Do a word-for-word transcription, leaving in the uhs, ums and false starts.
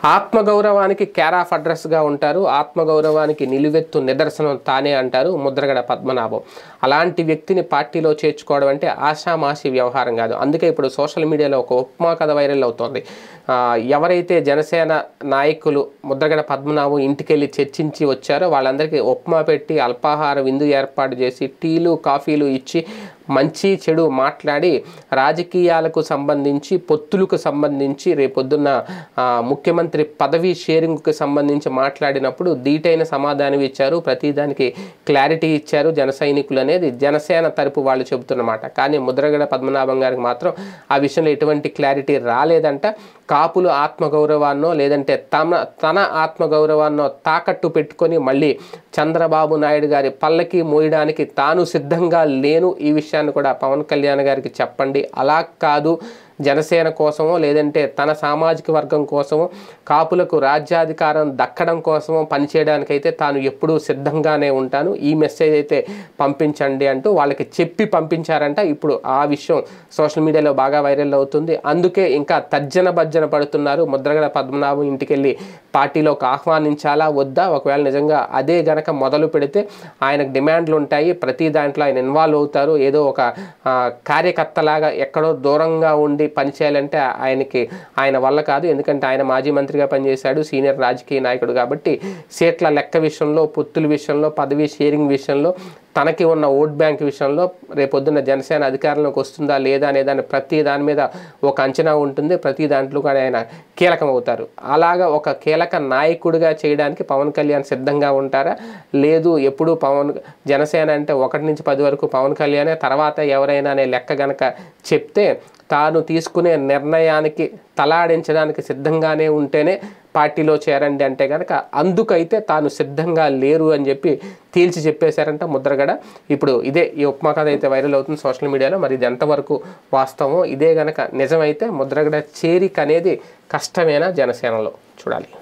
ఆత్మగౌరవానికి care of అడ్రస్గా ఉంటారు. ఆత్మగౌరవానికి నిలువెత్తు నిదర్శనం తానే అంటారు ముద్రగడ పద్మనాభం. అలాంటి వ్యక్తిని పార్టీలో చేర్చుకోవడం అంటే ఆషామాషి వ్యవహారం కాదు. అందుకే ఇప్పుడు సోషల్ మీడియాలో ఒక ఉప్మా కథ వైరల్ అవుతోంది. ఎవరైతే జనసేన నాయకులు ముద్రగడ పద్మనాభం ఇంటికెళ్ళి చర్చించి వచ్చారో వాళ్ళందరికీ ఉప్మా పెట్టి అల్పాహార విందు ఏర్పాటు చేసి టీలు కాఫీలు ఇచ్చి మంచి చెడు మాట్లాడి రాజకీయాలకు సంబంధించి పొత్తులకు సంబంధించి రేపొద్దున్న ముఖ్యమంత్రి పదవి షేరింగ్కి సంబంధించి మాట్లాడినప్పుడు దీటైన సమాధానం ఇచ్చారు. ప్రతిదానికి క్లారిటీ ఇచ్చారు జన సైనికులు అనేది జనసేన తరపు వాళ్ళు చెబుతున్నమాట. కానీ ముద్రగడ పద్మనాభం గారికి మాత్రం ఆ విషయంలో ఎటువంటి క్లారిటీ రాలేదంట. కాపులు ఆత్మగౌరవాన్నో లేదంటే తమ తన ఆత్మగౌరవాన్నో తాకట్టు పెట్టుకొని మళ్ళీ చంద్రబాబు నాయుడు గారి పల్లకి మోయడానికి తాను సిద్ధంగా లేను, ఈ విషయాన్ని కూడా పవన్ కళ్యాణ్ గారికి చెప్పండి. అలా కాదు, జనసేన కోసమో లేదంటే తన సామాజిక వర్గం కోసమో కాపులకు రాజ్యాధికారం దక్కడం కోసమో పనిచేయడానికైతే తాను ఎప్పుడూ సిద్ధంగానే ఉంటాను, ఈ మెసేజ్ అయితే పంపించండి అంటూ వాళ్ళకి చెప్పి పంపించారంట. ఇప్పుడు ఆ విషయం సోషల్ మీడియాలో బాగా వైరల్ అవుతుంది. అందుకే ఇంకా తర్జన భర్జన పడుతున్నారు. ముద్రగడ పద్మనాభం ఇంటికెళ్ళి పార్టీలోకి ఆహ్వానించాలా వద్దా, ఒకవేళ నిజంగా అదే గనక మొదలు పెడితే ఆయనకు డిమాండ్లు ఉంటాయి, ప్రతి దాంట్లో ఆయన ఇన్వాల్వ్ అవుతారు, ఏదో ఒక కార్యకర్తలాగా ఎక్కడో దూరంగా ఉండి పనిచేయాలంటే ఆయనకి ఆయన వల్ల కాదు. ఎందుకంటే ఆయన మాజీ మంత్రిగా పనిచేశాడు, సీనియర్ రాజకీయ నాయకుడు కాబట్టి సీట్ల లెక్క విషయంలో, పొత్తుల విషయంలో, పదవి షేరింగ్ విషయంలో, తనకి ఉన్న ఓట్ బ్యాంక్ విషయంలో రేపొద్దున్న జనసేన అధికారంలోకి వస్తుందా లేదా అనే దాన్ని ప్రతి దాని మీద ఒక అంచనా ఉంటుంది. ప్రతి దాంట్లో కూడా ఆయన కీలకం అవుతారు. అలాగా ఒక కీలక నాయకుడిగా చేయడానికి పవన్ కళ్యాణ్ సిద్ధంగా ఉంటారా? లేదు, ఎప్పుడు పవన్ జనసేన అంటే ఒకటి నుంచి పది వరకు పవన్ కళ్యాణే, తర్వాత ఎవరైనా అనే లెక్క గనక చెప్తే తాను తీసుకునే నిర్ణయానికి తలాడించడానికి సిద్ధంగానే ఉంటేనే పార్టీలో చేరండి అంటే కనుక అందుకైతే తాను సిద్ధంగా లేరు అని చెప్పి తేల్చి చెప్పేశారంట ముద్రగడ. ఇప్పుడు ఇదే ఈ ఉప్మా కథ అయితే వైరల్ అవుతుంది సోషల్ మీడియాలో. మరి ఇది ఎంతవరకు వాస్తవమో, ఇదే గనక నిజమైతే ముద్రగడ చేరిక అనేది కష్టమేనా జనసేనలో చూడాలి.